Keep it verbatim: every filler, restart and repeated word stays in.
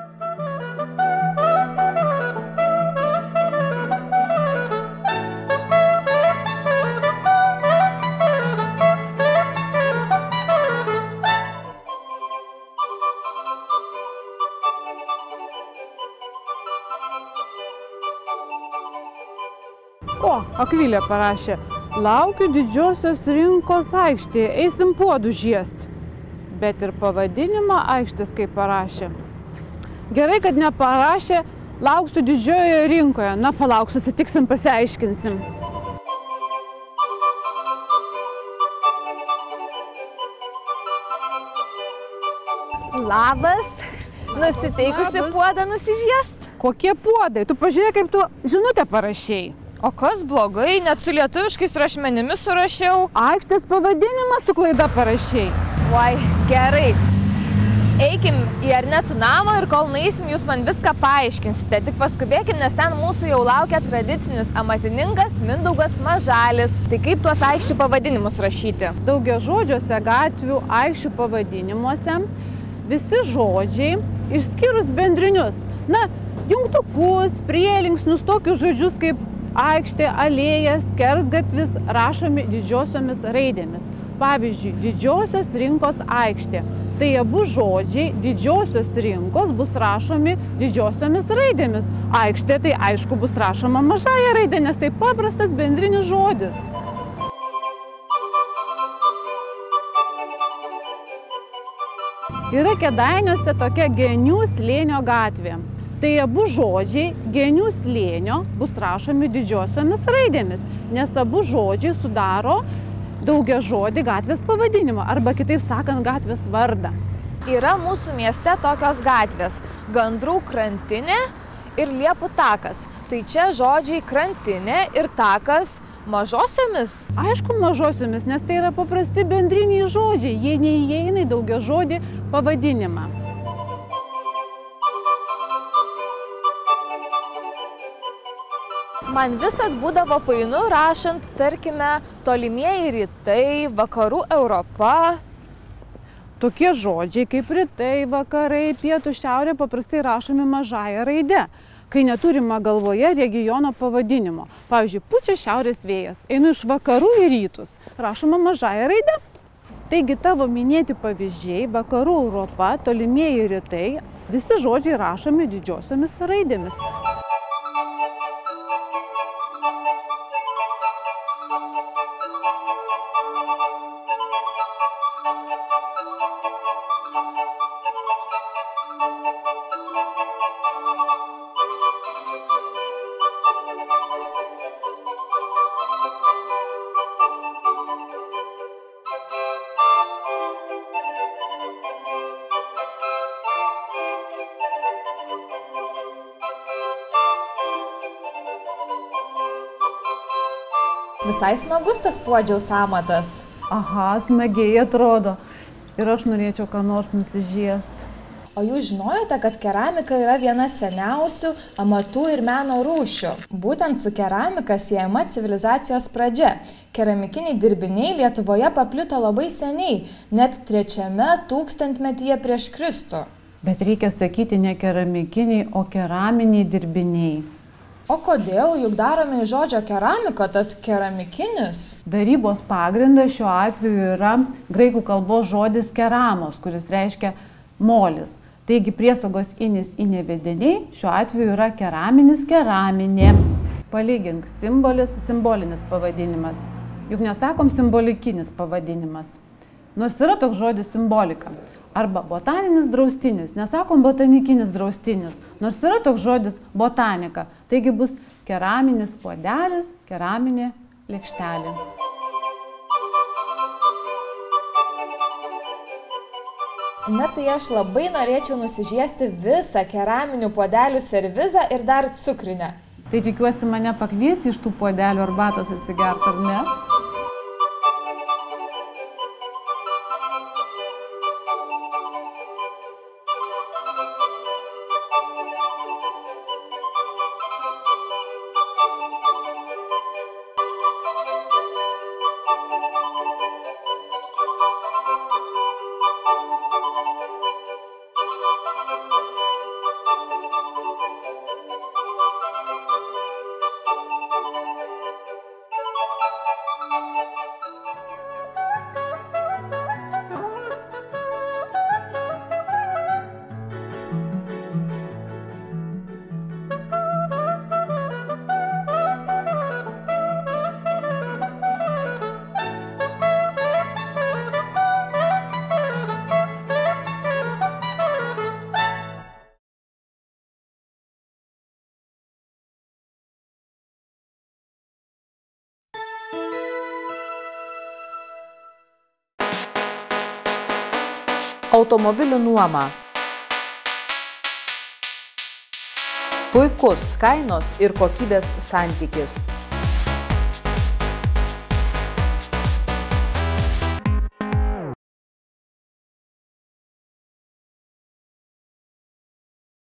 O, Akvilė parašė, laukiu didžiosios rinkos aikštėje, eisim puodų žiest. Bet ir pavadinimą aikštės kaip parašė. Gerai, kad neparašė, lauksiu didžiojoje rinkoje. Na, palauk, susitiksim, pasiaiškinsim. Labas, nusiteikusi puodą nusižiest? Kokie puodai? Tu pažiūrėk, kaip tu žinutę parašėjai. O kas blogai, net su lietuviškais rašmenimis surašiau. Aikštės pavadinimą su klaida parašėjai. Oi, gerai. Eikim į Arnetų namą ir kol nueisim, jūs man viską paaiškinsite. Tik paskubėkim, nes ten mūsų jau laukia tradicinis amatininkas Mindaugas Mažalis. Tai kaip tuos aikščių pavadinimus rašyti? Daugiažodžiuose gatvių aikščių pavadinimuose visi žodžiai, išskyrus bendrinius, na, jungtukus, prielinksnius, tokius žodžius kaip aikštė, alėja, skersgatvis rašomi didžiosiomis raidėmis. Pavyzdžiui, didžiosios rinkos aikštė. Tai abu žodžiai didžiosios rinkos bus rašomi didžiosiomis raidėmis. Aikštė tai aišku bus rašoma mažąja raidė, nes tai paprastas bendrinis žodis. Yra Kėdainiuose tokia Genių slėnio gatvė. Tai abu žodžiai Genių slėnio bus rašomi didžiosiomis raidėmis, nes abu žodžiai sudaro daugiažodį gatvės pavadinimą, arba kitaip sakant, gatvės vardą. Yra mūsų mieste tokios gatvės – Gandrų krantinė ir Liepų takas. Tai čia žodžiai krantinė ir takas mažosiomis? Aišku, mažosiomis, nes tai yra paprasti bendriniai žodžiai, jie neįeina į daugiažodį pavadinimą. Man visad būdavo painu rašant, tarkime, tolimieji rytai, vakarų Europa. Tokie žodžiai kaip rytai, vakarai, pietų, šiaurė paprastai rašomi mažąja raide, kai neturima galvoje regiono pavadinimo. Pavyzdžiui, pučia šiaurės vėjas, einu iš vakarų į rytus, rašoma mažąja raide. Taigi tavo minėti pavyzdžiai, vakarų Europa, tolimieji rytai, visi žodžiai rašomi didžiosiomis raidėmis. Visai smagus tas puodžiaus amatas. Aha, smagiai atrodo. Ir aš norėčiau ką nors nusižiest. O jūs žinojote, kad keramika yra viena seniausių amatų ir meno rūšių? Būtent su keramika siejama civilizacijos pradžia. Keramikiniai dirbiniai Lietuvoje paplito labai seniai, net trečiame tūkstantmetyje prieš Kristų. Bet reikia sakyti ne keramikiniai, o keraminiai dirbiniai. O kodėl? Juk darome iš žodžio keramika, tad keramikinis. Darybos pagrindas šiuo atveju yra graikų kalbos žodis keramos, kuris reiškia molis. Taigi priesagos inis inėvediniai šiuo atveju yra keraminis, keraminė. Palygink, simbolis, simbolinis pavadinimas. Juk nesakom simbolikinis pavadinimas. Nors yra toks žodis simbolika. Arba botaninis draustinis, nesakom botanikinis draustinis, nors yra toks žodis botanika. Taigi bus keraminis puodelis, keraminė lėkštelė. Na tai aš labai norėčiau nusižiesti visą keraminių puodelių servizą ir dar cukrinę. Tai tikiuosi mane pakviesi iš tų puodelių arbatos atsigert, ar ne? automobilių nuoma. Puikus kainos ir kokybės santykis.